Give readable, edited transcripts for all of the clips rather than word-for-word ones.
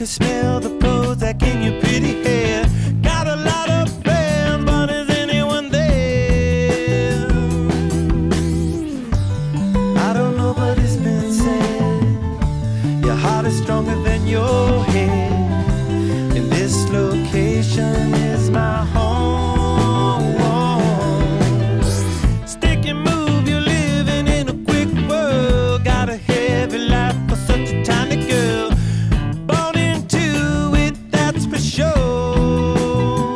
can smell the Prozac in your pretty hair. Got a lot of fans, but is anyone there? I don't know, but it's been said your heart is stronger than your head. And this location is my home. Stick and move, you're living in a quick world. Got a heavy life for such a tiny girl. Born into it, that's for sure.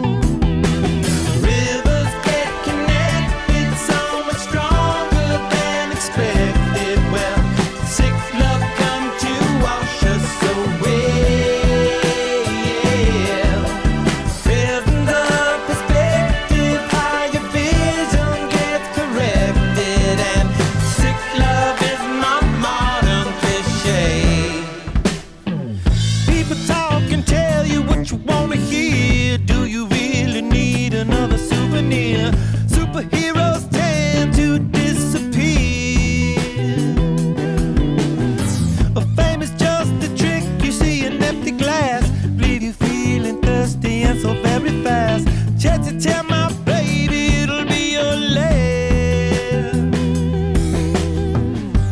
Rivers get connected so much stronger than expected. Well, sick love come to wash us away. Prisons of perspective, how your vision gets corrected. And sick love is my modern cliche. People talk and tell you what you wanna hear. Do you really need another souvenir? Superheroes tend to disappear. A fame is just a trick. You see an empty glass, leave you feeling thirsty and so very fast. Chance to tell my baby it'll be your last.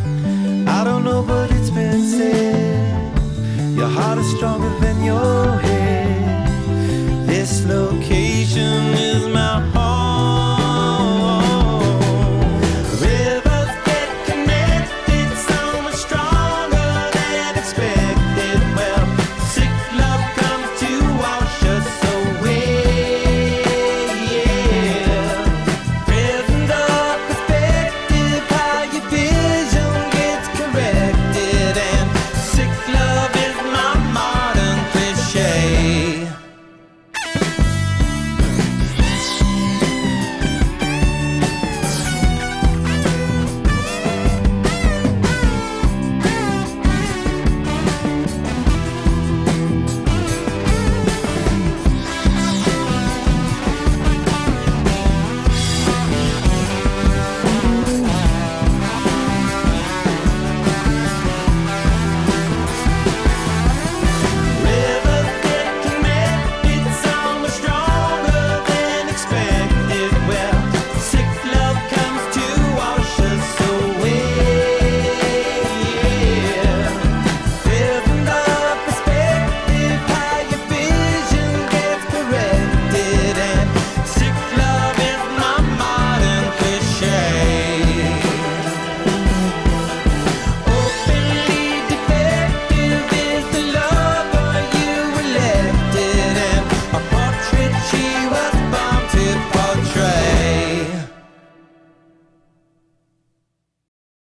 I don't know, but it's been said your heart is stronger than your head.